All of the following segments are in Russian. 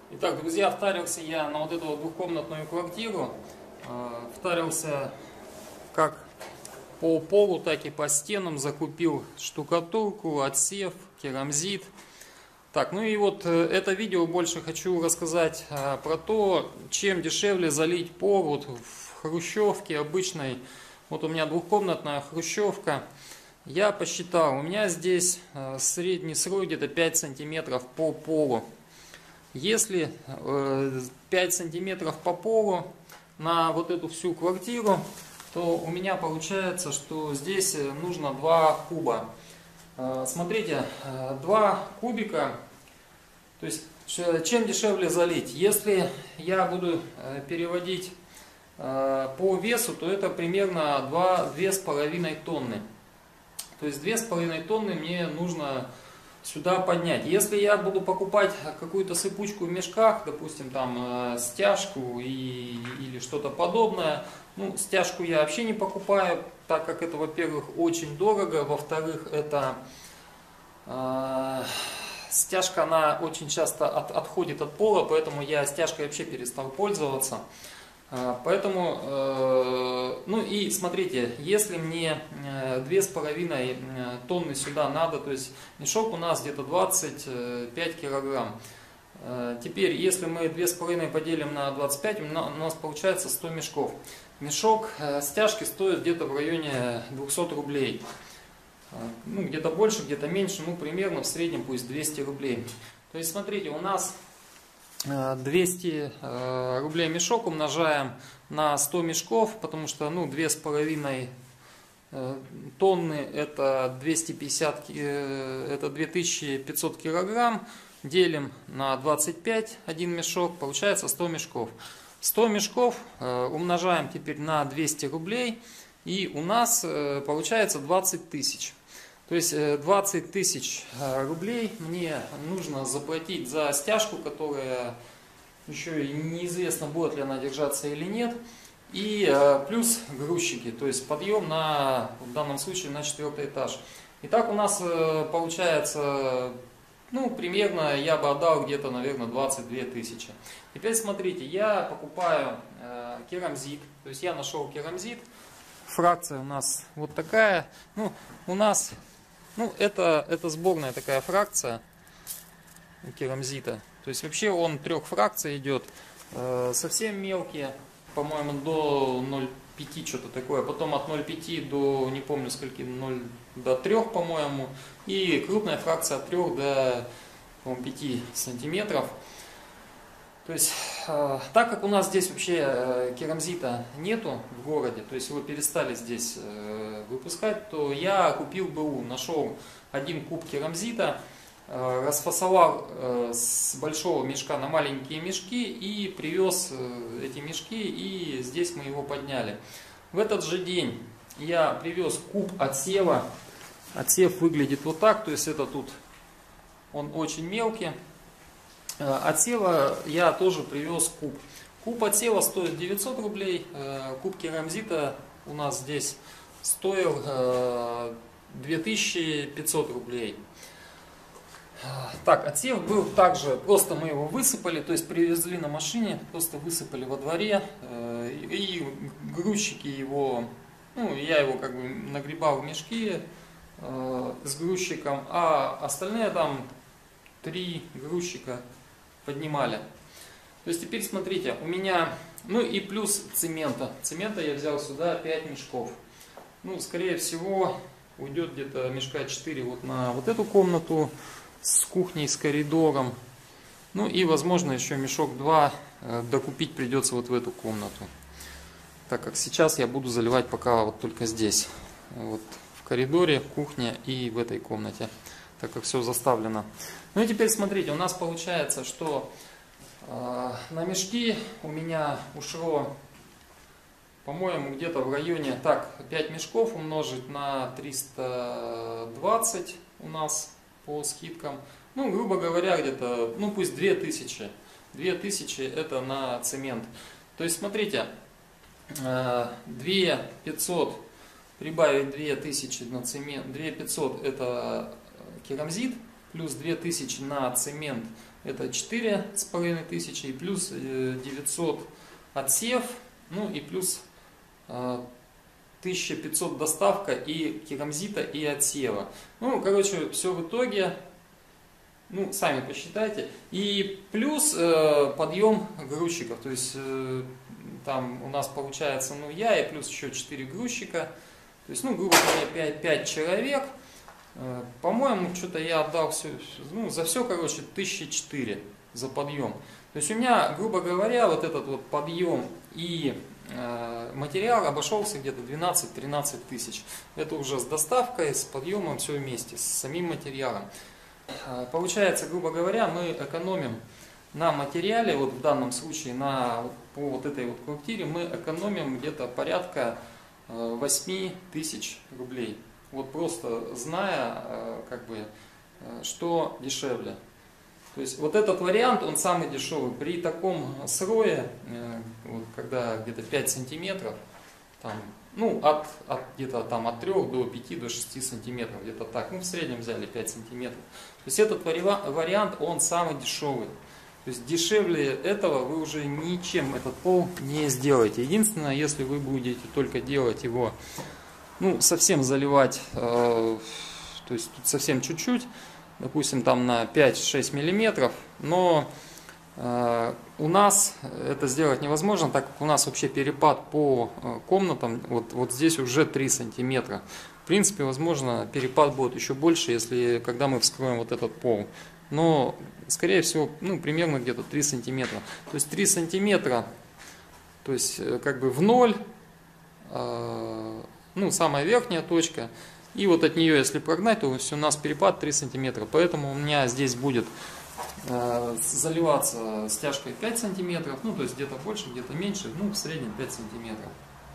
Итак, друзья, втарился я на вот эту вот двухкомнатную квартиру. Втарился как по полу, так и по стенам. Закупил штукатурку, отсев, керамзит. Так, ну и вот это видео больше хочу рассказать про то, чем дешевле залить пол вот в хрущевке обычной. Вот у меня двухкомнатная хрущевка. Я посчитал, у меня здесь средний слой где-то 5 сантиметров по полу. Если 5 сантиметров по полу на вот эту всю квартиру, то у меня получается, что здесь нужно 2 куба. Смотрите, 2 кубика, то есть чем дешевле залить. Если я буду переводить по весу, то это примерно 2,5 тонны. То есть 2,5 тонны мне нужно сюда поднять. Если я буду покупать какую-то сыпучку в мешках, допустим, там стяжку или что-то подобное, ну, стяжку я вообще не покупаю, так как это, во-первых, очень дорого, во-вторых, это стяжка, она очень часто отходит от пола, поэтому я стяжкой вообще перестал пользоваться. Поэтому, ну и смотрите, если мне 2,5 тонны сюда надо, то есть мешок у нас где-то 25 килограмм. Теперь, если мы 2,5 поделим на 25, у нас получается 100 мешков. Мешок стяжки стоит где-то в районе 200 рублей. Ну, где-то больше, где-то меньше, ну примерно в среднем пусть 200 рублей. То есть смотрите, у нас 200 рублей мешок умножаем на 100 мешков, потому что, ну, 2,5 тонны это 250, это 2500 килограмм, делим на 25, один мешок, получается 100 мешков. 100 мешков умножаем теперь на 200 рублей, и у нас получается 20 тысяч. То есть 20 тысяч рублей мне нужно заплатить за стяжку, которая еще и неизвестно, будет ли она держаться или нет. И плюс грузчики, то есть подъем в данном случае на 4-й этаж. Итак, у нас получается, ну, примерно я бы отдал где-то, наверное, 22 тысячи. Теперь смотрите, я покупаю керамзит, то есть я нашел керамзит. Фракция у нас вот такая. Ну, у нас... Ну, это сборная такая фракция керамзита. То есть вообще он 3 фракций идет. Совсем мелкие, по-моему, до 0,5 что-то такое. Потом от 0,5 до, не помню скольки, 0 до 3, по-моему. И крупная фракция от 3 до, по-моему, 5 сантиметров. То есть, так как у нас здесь вообще керамзита нету в городе, то есть его перестали здесь выпускать, то я купил БУ, нашел 1 куб керамзита, расфасовал с большого мешка на маленькие мешки и привез эти мешки, и здесь мы его подняли. В этот же день я привез куб отсева. Отсев выглядит вот так, то есть это тут он очень мелкий. Отсева я тоже привез куб. Куб отсева стоит 900 рублей. Куб керамзита у нас здесь стоил 2500 рублей. Так, отсев был также, просто мы его высыпали, то есть привезли на машине, просто высыпали во дворе. И грузчики его, ну, я его как бы нагребал в мешки с грузчиком, а остальные там 3 грузчика поднимали. То есть теперь смотрите, у меня, ну и плюс цемента. Цемента я взял сюда 5 мешков. Ну, скорее всего, уйдет где-то мешка 4 вот на вот эту комнату с кухней, с коридором. Ну и, возможно, еще мешок 2 докупить придется вот в эту комнату. Так как сейчас я буду заливать пока вот только здесь. Вот в коридоре, в кухне и в этой комнате. Так как все заставлено. Ну и теперь смотрите, у нас получается, что на мешки у меня ушло, по-моему, где-то в районе, так, 5 мешков умножить на 320 у нас по скидкам. Ну, грубо говоря, где-то, ну пусть 2000. 2000 это на цемент. То есть, смотрите, 2500 прибавить 2000 на цемент, 2500 это керамзит, плюс 2000 на цемент, это 4500 и плюс 900 отсев, ну и плюс 1500 доставка и керамзита и отсева. Ну, короче, все в итоге, ну, сами посчитайте. И плюс подъем грузчиков, то есть там у нас получается, ну, я и плюс еще 4 грузчика, то есть, ну, грубо говоря, 5 человек. По-моему, что-то я отдал все, ну, за все, короче, 1004 за подъем. То есть у меня, грубо говоря, вот этот вот подъем и материал обошелся где-то 12-13 тысяч. Это уже с доставкой, с подъемом, все вместе, с самим материалом. Получается, грубо говоря, мы экономим на материале, вот в данном случае по вот этой вот квартире, мы экономим где-то порядка 8 тысяч рублей. Вот просто зная, как бы, что дешевле. То есть вот этот вариант, он самый дешевый. При таком срое, вот, когда где-то 5 сантиметров, там, ну, где-то там от 3 до 5 до 6 сантиметров, где-то так, ну, в среднем взяли 5 сантиметров. То есть этот вариант, он самый дешевый. То есть дешевле этого вы уже ничем этот пол не сделаете. Единственное, если вы будете только делать его, ну, совсем заливать, то есть тут совсем чуть-чуть, допустим, там на 5-6 миллиметров, но у нас это сделать невозможно, так как у нас вообще перепад по комнатам, вот здесь уже 3 сантиметра. В принципе, возможно, перепад будет еще больше, когда мы вскроем вот этот пол. Но, скорее всего, ну, примерно где-то 3 сантиметра. То есть 3 сантиметра, то есть как бы в ноль, ну, самая верхняя точка. И вот от нее, если прогнать, то у нас перепад 3 сантиметра. Поэтому у меня здесь будет заливаться стяжкой 5 сантиметров. Ну, то есть где-то больше, где-то меньше. Ну, в среднем 5 сантиметров.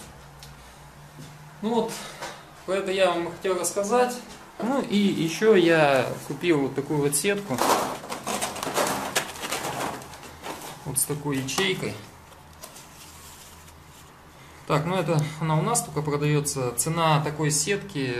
Ну вот, про это я вам хотел рассказать. Ну и еще я купил вот такую вот сетку. Вот с такой ячейкой. Так, ну это она у нас только продается. Цена такой сетки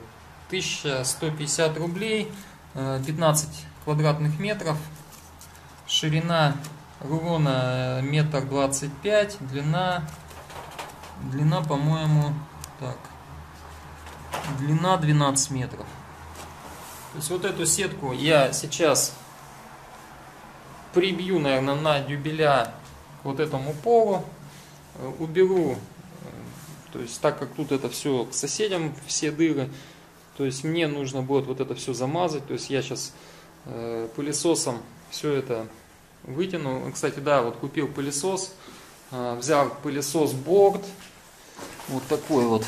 1150 рублей, 15 квадратных метров. Ширина рулона 1,25 м, длина, по-моему, так, длина 12 метров. То есть вот эту сетку я сейчас прибью, наверное, на дюбеля вот этому полу, уберу. То есть, так как тут это все к соседям, все дыры, то есть мне нужно будет вот это все замазать. То есть я сейчас пылесосом все это вытяну. Кстати, да, вот купил пылесос, взял пылесос Борт, вот такой вот.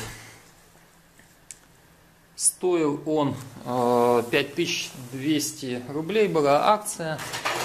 Стоил он 5200 рублей, была акция.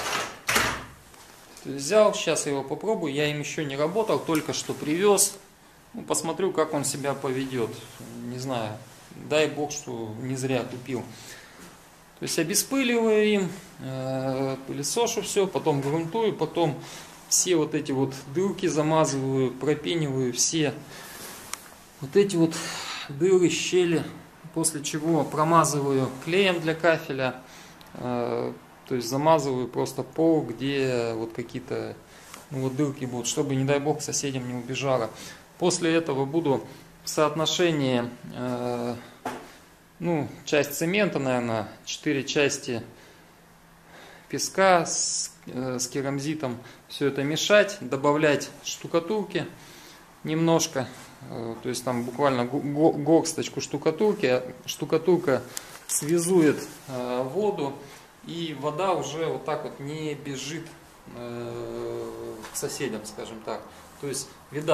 Взял, сейчас я его попробую, я им еще не работал, только что привез. Ну, посмотрю, как он себя поведет. Не знаю, дай бог, что не зря купил. То есть обеспыливаю им, пылесошу все, потом грунтую, потом все вот эти вот дырки замазываю, пропениваю все вот эти вот дыры, щели. После чего промазываю клеем для кафеля. То есть замазываю просто пол, где вот какие-то, ну, вот дырки будут, чтобы, не дай бог, соседям не убежало. После этого буду в соотношении, ну, часть цемента, наверное, 4 части песка с керамзитом, все это мешать, добавлять штукатурки немножко, то есть там буквально горсточку штукатурки. Штукатурка связует воду, и вода уже вот так вот не бежит к соседям, скажем так. То есть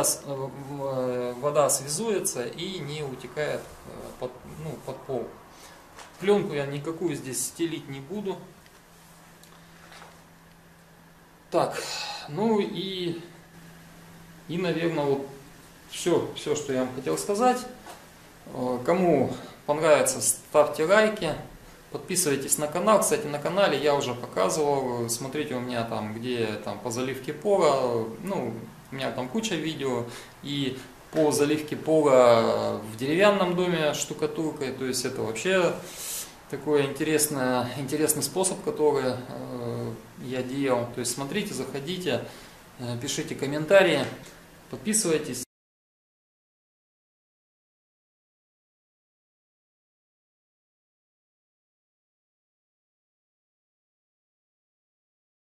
вода связуется и не утекает под пол. Пленку я никакую здесь стелить не буду. Так, ну и наверное, вот все, что я вам хотел сказать. Кому понравится, ставьте лайки. Подписывайтесь на канал. Кстати, на канале я уже показывал. Смотрите у меня там, где там по заливке пола. Ну, у меня там куча видео. И по заливке пола в деревянном доме штукатуркой. То есть это вообще такой интересный способ, который я делал. То есть смотрите, заходите, пишите комментарии, подписывайтесь.